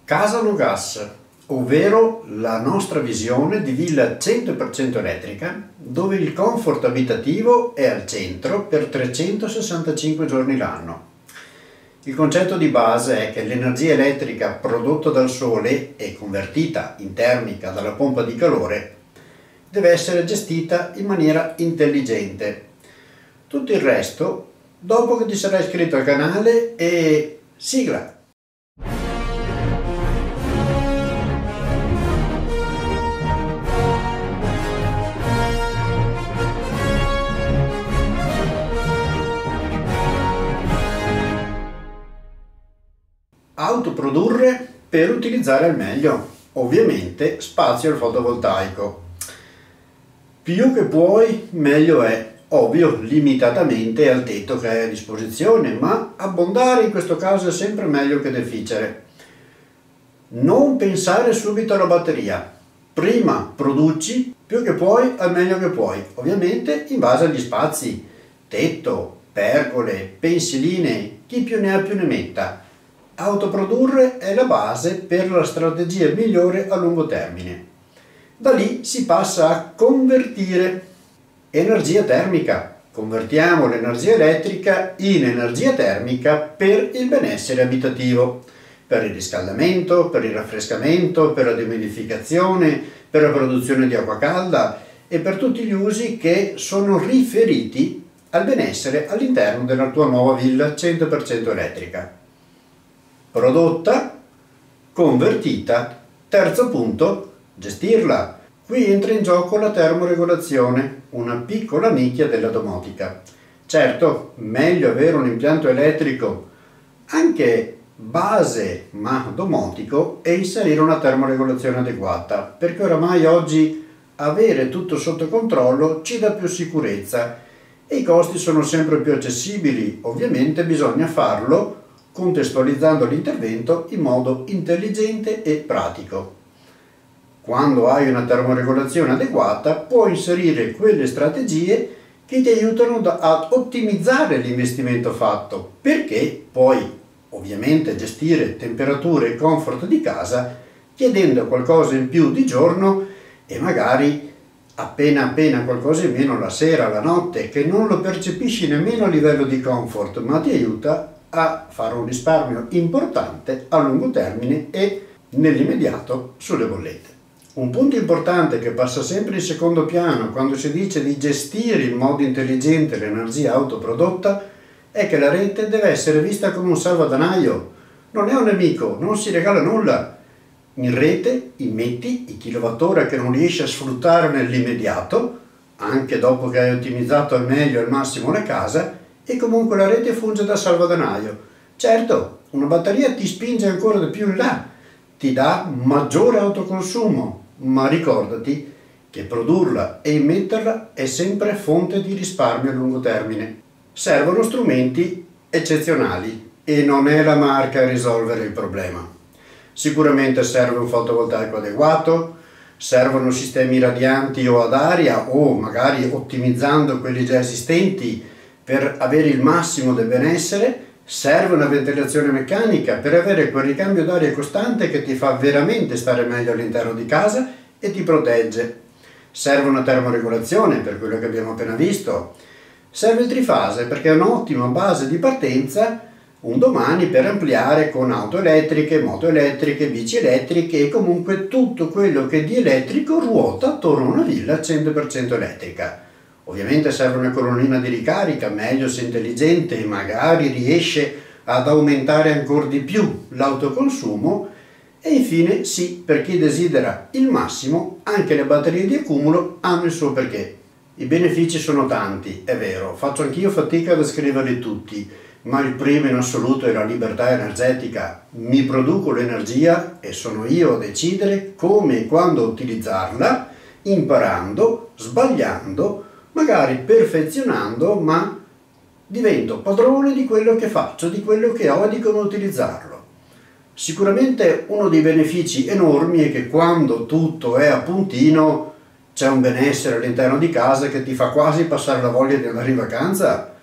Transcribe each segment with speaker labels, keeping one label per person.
Speaker 1: Casa no gas, ovvero la nostra visione di villa 100% elettrica, dove il comfort abitativo è al centro per 365 giorni l'anno. Il concetto di base è che l'energia elettrica prodotta dal sole e convertita in termica dalla pompa di calore deve essere gestita in maniera intelligente. Tutto il resto dopo che ti sarai iscritto al canale e sigla! Autoprodurre per utilizzare al meglio, ovviamente spazio al fotovoltaico. Più che puoi, meglio è, ovvio, limitatamente al tetto che hai a disposizione, ma abbondare in questo caso è sempre meglio che deficere. Non pensare subito alla batteria, prima produci più che puoi al meglio che puoi, ovviamente in base agli spazi, tetto, pergole, pensiline, chi più ne ha più ne metta. Autoprodurre è la base per la strategia migliore a lungo termine. Da lì si passa a convertire energia termica. Convertiamo l'energia elettrica in energia termica per il benessere abitativo, per il riscaldamento, per il raffrescamento, per la dehumidificazione, per la produzione di acqua calda e per tutti gli usi che sono riferiti al benessere all'interno della tua nuova villa 100% elettrica. Prodotta, convertita, terzo punto, gestirla. Qui entra in gioco la termoregolazione, una piccola nicchia della domotica. Certo, meglio avere un impianto elettrico anche base ma domotico e inserire una termoregolazione adeguata, perché oramai oggi avere tutto sotto controllo ci dà più sicurezza e i costi sono sempre più accessibili. Ovviamente bisogna farlo contestualizzando l'intervento in modo intelligente e pratico. Quando hai una termoregolazione adeguata, puoi inserire quelle strategie che ti aiutano ad ottimizzare l'investimento fatto, perché puoi ovviamente gestire temperature e comfort di casa chiedendo qualcosa in più di giorno e magari appena qualcosa in meno la sera, la notte, che non lo percepisci nemmeno a livello di comfort, ma ti aiuta a fare un risparmio importante a lungo termine e nell'immediato sulle bollette. Un punto importante che passa sempre in secondo piano quando si dice di gestire in modo intelligente l'energia autoprodotta è che la rete deve essere vista come un salvadanaio, non è un nemico, non si regala nulla. In rete immetti i kilowattora che non riesci a sfruttare nell'immediato, anche dopo che hai ottimizzato al meglio e al massimo la casa, e comunque la rete funge da salvadanaio. Certo, una batteria ti spinge ancora di più in là, ti dà maggiore autoconsumo, ma ricordati che produrla e immetterla è sempre fonte di risparmio a lungo termine. Servono strumenti eccezionali e non è la marca a risolvere il problema. Sicuramente serve un fotovoltaico adeguato, servono sistemi radianti o ad aria o magari ottimizzando quelli già esistenti per avere il massimo del benessere, serve una ventilazione meccanica per avere quel ricambio d'aria costante che ti fa veramente stare meglio all'interno di casa e ti protegge. Serve una termoregolazione per quello che abbiamo appena visto. Serve il trifase perché è un'ottima base di partenza un domani per ampliare con auto elettriche, moto elettriche, bici elettriche e comunque tutto quello che di elettrico ruota attorno a una villa 100% elettrica. Ovviamente serve una colonnina di ricarica, meglio se intelligente, magari riesce ad aumentare ancora di più l'autoconsumo e infine sì, per chi desidera il massimo, anche le batterie di accumulo hanno il suo perché. I benefici sono tanti, è vero, faccio anch'io fatica ad scriverli tutti, ma il primo in assoluto è la libertà energetica. Mi produco l'energia e sono io a decidere come e quando utilizzarla, imparando, sbagliando, magari perfezionando, ma divento padrone di quello che faccio, di quello che ho e di come utilizzarlo. Sicuramente uno dei benefici enormi è che quando tutto è a puntino c'è un benessere all'interno di casa che ti fa quasi passare la voglia di andare in vacanza.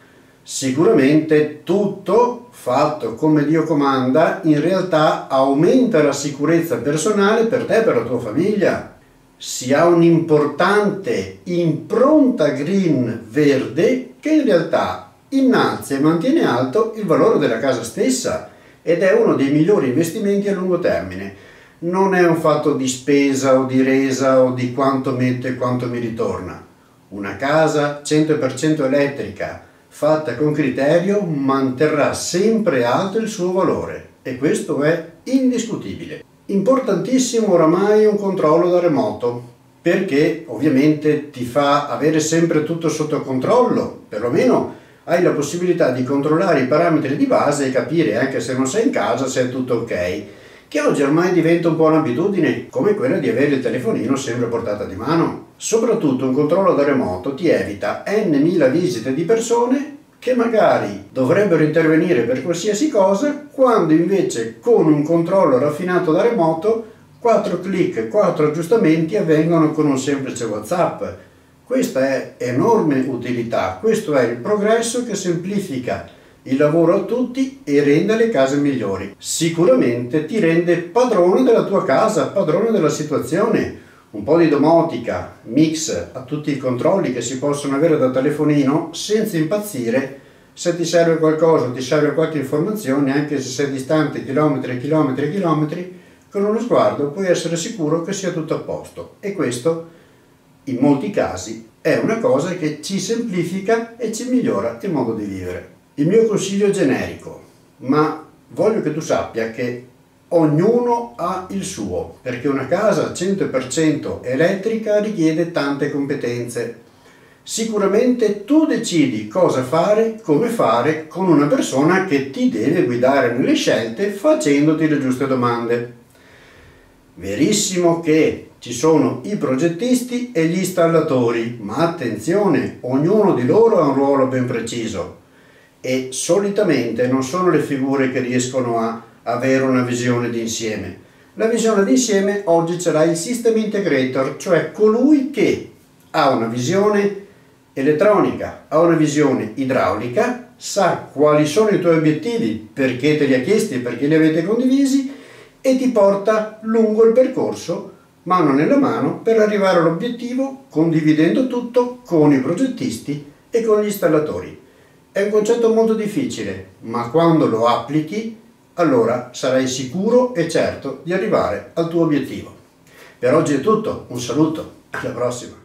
Speaker 1: Sicuramente tutto fatto come Dio comanda in realtà aumenta la sicurezza personale per te e per la tua famiglia. Si ha un'importante impronta green verde che in realtà innalza e mantiene alto il valore della casa stessa ed è uno dei migliori investimenti a lungo termine. Non è un fatto di spesa o di resa o di quanto metto e quanto mi ritorna. Una casa 100% elettrica fatta con criterio manterrà sempre alto il suo valore e questo è indiscutibile. Importantissimo oramai un controllo da remoto, perché ovviamente ti fa avere sempre tutto sotto controllo, perlomeno hai la possibilità di controllare i parametri di base e capire, anche se non sei in casa, se è tutto ok, che oggi ormai diventa un po' un'abitudine, come quella di avere il telefonino sempre a portata di mano. Soprattutto un controllo da remoto ti evita n.000 visite di persone che magari dovrebbero intervenire per qualsiasi cosa, quando invece con un controllo raffinato da remoto 4 clic, 4 aggiustamenti avvengono con un semplice WhatsApp. Questa è enorme utilità, questo è il progresso che semplifica il lavoro a tutti e rende le case migliori. Sicuramente ti rende padrone della tua casa, padrone della situazione. Un po' di domotica, mix a tutti i controlli che si possono avere da telefonino senza impazzire. Se ti serve qualcosa, ti serve qualche informazione, anche se sei distante chilometri e chilometri e chilometri, con uno sguardo puoi essere sicuro che sia tutto a posto. E questo, in molti casi, è una cosa che ci semplifica e ci migliora il modo di vivere. Il mio consiglio è generico, ma voglio che tu sappia che ognuno ha il suo, perché una casa 100% elettrica richiede tante competenze. Sicuramente tu decidi cosa fare, come fare con una persona che ti deve guidare nelle scelte facendoti le giuste domande. Verissimo che ci sono i progettisti e gli installatori, ma attenzione, ognuno di loro ha un ruolo ben preciso e solitamente non sono le figure che riescono a avere una visione d'insieme. La visione d'insieme oggi ce l'ha il System Integrator, cioè colui che ha una visione elettronica, ha una visione idraulica, sa quali sono i tuoi obiettivi, perché te li ha chiesti e perché li avete condivisi e ti porta lungo il percorso, mano nella mano, per arrivare all'obiettivo condividendo tutto con i progettisti e con gli installatori. È un concetto molto difficile, ma quando lo applichi allora sarai sicuro e certo di arrivare al tuo obiettivo. Per oggi è tutto, un saluto, alla prossima!